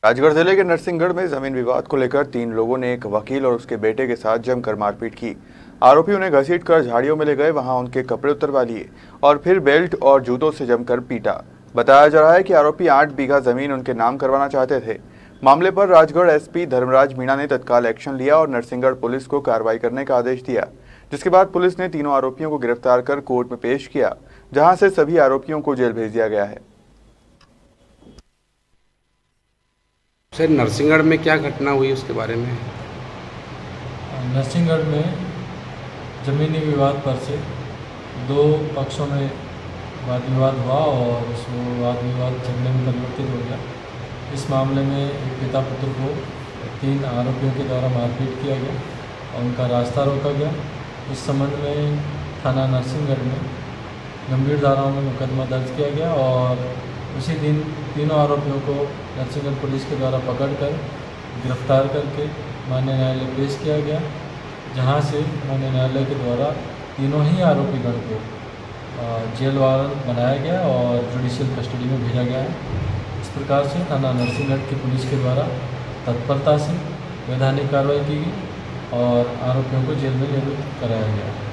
राजगढ़ जिले के नरसिंहगढ़ में जमीन विवाद को लेकर 3 लोगों ने एक वकील और उसके बेटे के साथ जमकर मारपीट की। आरोपी उन्हें घसीटकर झाड़ियों में ले गए, वहां उनके कपड़े उतरवा लिए और फिर बेल्ट और जूतों से जमकर पीटा। बताया जा रहा है कि आरोपी 8 बीघा जमीन उनके नाम करवाना चाहते थे। मामले पर राजगढ़ एसपी धर्मराज मीणा ने तत्काल एक्शन लिया और नरसिंहगढ़ पुलिस को कार्रवाई करने का आदेश दिया, जिसके बाद पुलिस ने तीनों आरोपियों को गिरफ्तार कर कोर्ट में पेश किया, जहां से सभी आरोपियों को जेल भेज दिया गया है। सर, नरसिंहगढ़ में क्या घटना हुई उसके बारे में? नरसिंहगढ़ में ज़मीनी विवाद पर से 2 पक्षों में वाद विवाद हुआ और उस वाद विवाद झगड़े में परिवर्तित हो गया। इस मामले में एक पिता पुत्र को 3 आरोपियों के द्वारा मारपीट किया गया और उनका रास्ता रोका गया। इस संबंध में थाना नरसिंहगढ़ में गंभीर धाराओं में मुकदमा दर्ज किया गया और उसी दिन तीनों आरोपियों को नरसिंहगढ़ पुलिस के द्वारा पकड़कर गिरफ्तार करके माननीय न्यायालय पेश किया गया, जहां से माननीय न्यायालय के द्वारा तीनों ही आरोपीगण को जेल वारंट बनाया गया और जुडिशियल कस्टडी में भेजा गया है। इस प्रकार से थाना नरसिंहगढ़ की पुलिस के द्वारा तत्परता से वैधानिक कार्रवाई की गई और आरोपियों को जेल में नियुक्त कराया गया।